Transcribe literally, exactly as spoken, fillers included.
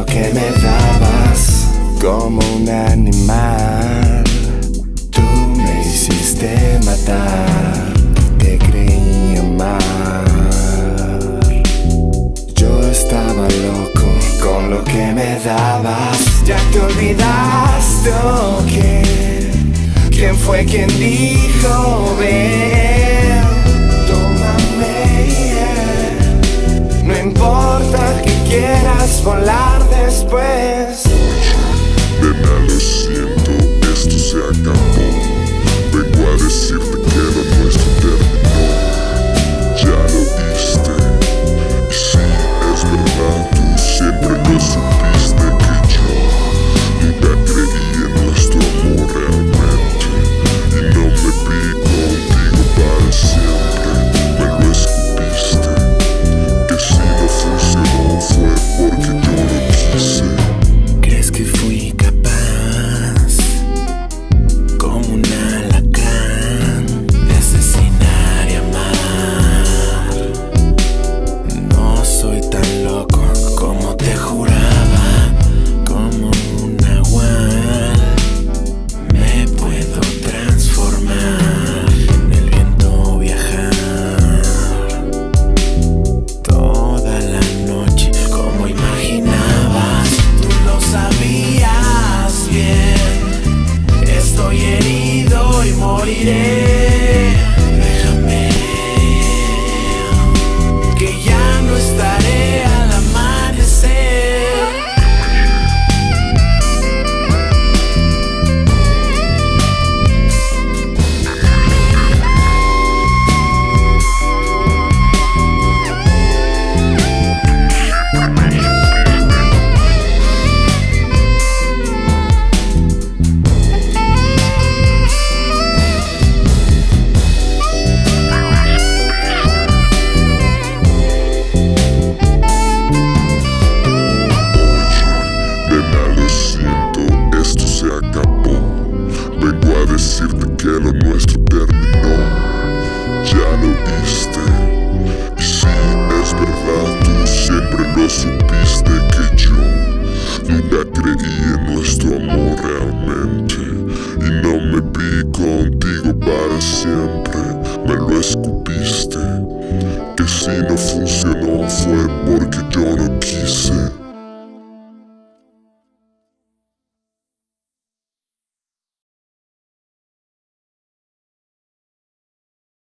lo que me dabas como un animal. Tú me hiciste matar, te creí amar. Yo estaba loco con lo que me dabas. Ya te olvidaste o qué. ¿Quién fue quien dijo ven? Tómame, yeah. No importa que quieras volar después. Nena, lo siento, esto se acabó. Vengo a decirte que lo nuestro terminó. Ya lo viste. Y sí, es verdad, tú siempre lo supiste que yo nunca creí en nuestro amor realmente. Y no me vi contigo para siempre. Me lo escupiste. Que si no funcionó fue porque yo no quise. ¿Crees que fui capaz, como un alacrán, de asesinar y amar? No soy tan loco como te juraba, como un nahual. Me puedo transformar, en el viento viajar toda la noche como imaginabas. Tú lo sabías bien, estoy herido y moriré. Déjame, que ya no estaré al amanecer. Nena, lo siento, esto se acabó. Vengo a decirte que lo nuestro terminó. Ya lo viste. Y sí, es verdad, tú siempre lo supiste que yo nunca creí en nuestro amor realmente. Y no me vi contigo para siempre. Me lo escupiste. Que si no funcionó fue porque